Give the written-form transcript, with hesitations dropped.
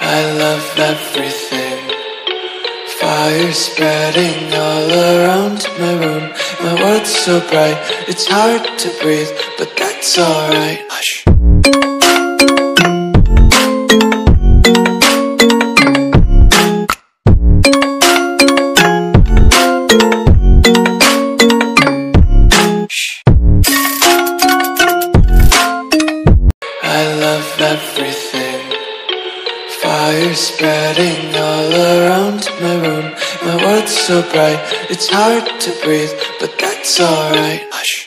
I love everything. Fire spreading all around my room. My world's so bright, it's hard to breathe, but that's alright. Hush. I love everything. Fire spreading all around my room. My world's so bright, it's hard to breathe, but that's alright. Hush.